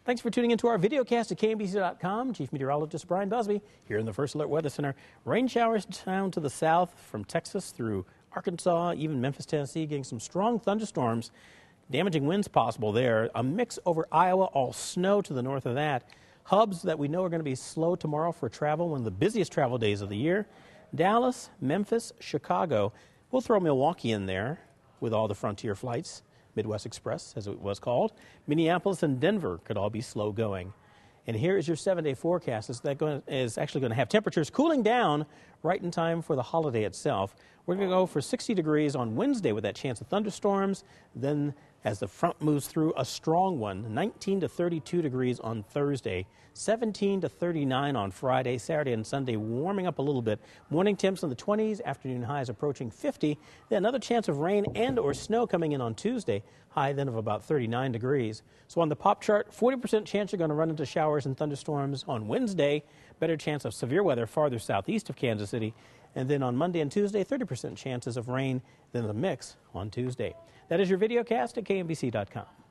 Thanks for tuning into our videocast at KMBC.com. Chief Meteorologist Bryan Busby here in the First Alert Weather Center. Rain showers down to the south from Texas through Arkansas, even Memphis, Tennessee, getting some strong thunderstorms. Damaging winds possible there. A mix over Iowa, all snow to the north of that. Hubs that we know are going to be slow tomorrow for travel, one of the busiest travel days of the year. Dallas, Memphis, Chicago. We'll throw Milwaukee in there with all the frontier flights. Midwest Express, as it was called. Minneapolis and Denver could all be slow going. And here is your 7-day forecast. Is actually going to have temperatures cooling down right in time for the holiday itself. We're going to go for 60 degrees on Wednesday with that chance of thunderstorms. Then as the front moves through, a strong one, 19 to 32 degrees on Thursday, 17 to 39 on Friday, Saturday, and Sunday, warming up a little bit. Morning temps in the 20s, afternoon highs approaching 50. Then another chance of rain and or snow coming in on Tuesday, high then of about 39 degrees. So on the pop chart, 40% chance you're going to run into showers and thunderstorms on Wednesday, better chance of severe weather farther southeast of Kansas City. And then on Monday and Tuesday, 30% chances of rain, then the mix on Tuesday. That is your videocast at KMBC.com.